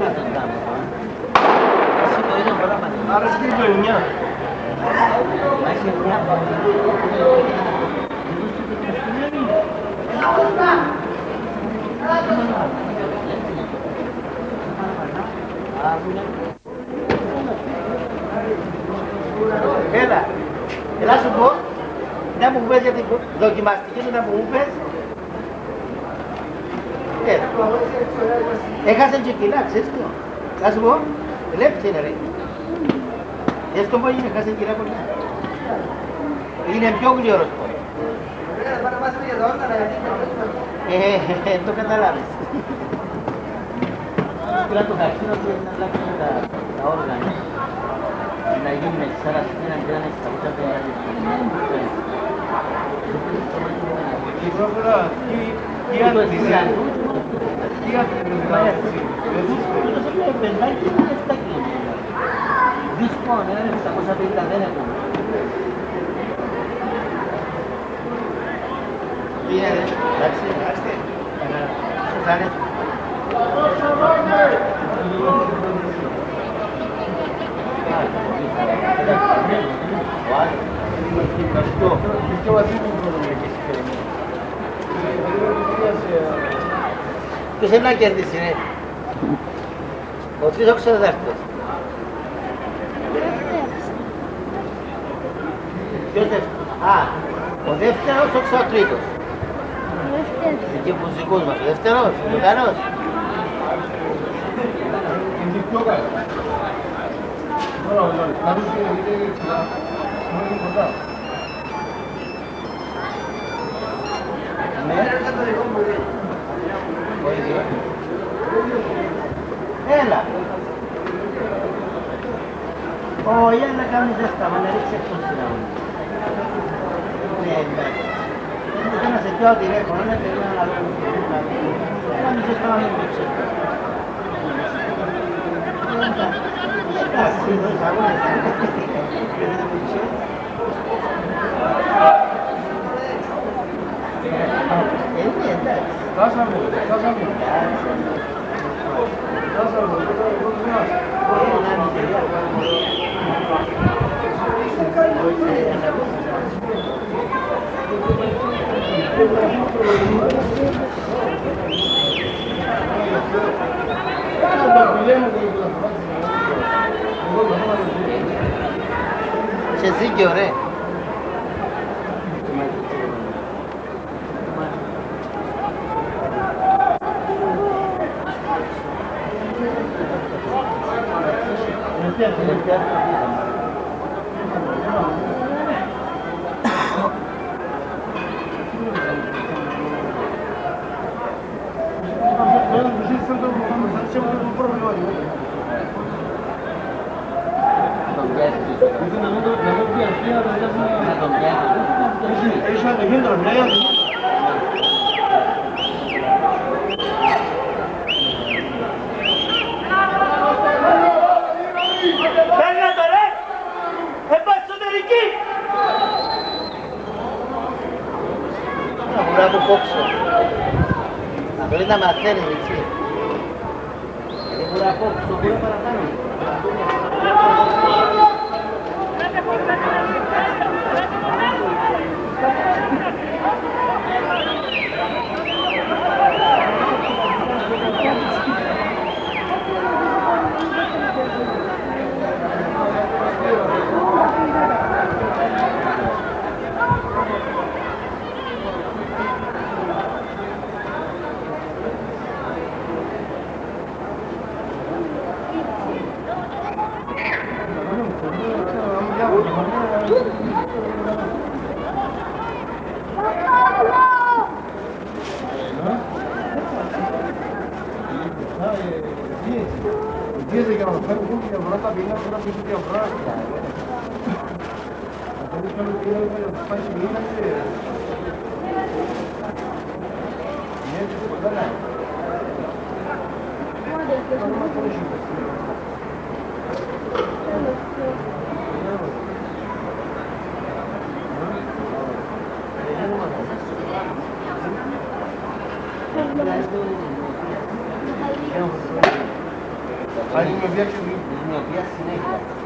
να τον κάνω. Εσύ το ίδιο πράγμα. Άρα εσύ το 9. Μα είσαι 9 πάντα. Έλα, έλα σου πω, να μου πες για την δοκιμαστική σου, να μου πες. Έλα, έχασε και κιλά, ξέρεις το. Να σου πω, λεπτή είναι ρε. Δες το πώς είναι, έχασε κιλά πολλά. Είναι πιο γλυόρος πω. Το καταλάβεις. Πήρα το καρκίνο και να αλλάξουν τα όργανα. Να γίνει με τις άλλες και να γίνανε στα ούτσα τι αντίστοιχα. Δύσκολο, είναι 650 δεν έχουν. Τι είναι, εντάξει, εντάξει. Σας άρεσε. Ποιος είναι να κερδίσει, ρε. Ο τρίτος ο δεύτερος. Ποιος δεύτερος. Α, ο δεύτερος ο τρίτος. Εκεί που τους δικούς μας. Ο δεύτερος, ο καλός. Έλα. Όχι, αλλά κάνεις ζεστά, μα να ρίξει εκτός στην αγωνία. Ναι, εντάξει. Δεν να σε πιω τηλέφωνο, είναι περίμενα να λόγω. Κάνεις ζεστά, μα μην το ξέρεις. Εντάξει, είναι αγώνες. Εντάξει. Κάσαμε. Είσαι δίκαιο, ρε. Μπορεί να μαθαίνεις έτσι. Γιατί μπορεί να απόψω, μπορεί να παρακάνω. Dice que a lo mejor que no está bien, no pienso que ahorrar. Entonces yo lo quiero ver los países bien que bien que se pueda. Αν είναι μια ξυλή. Είναι μια συνέχεια.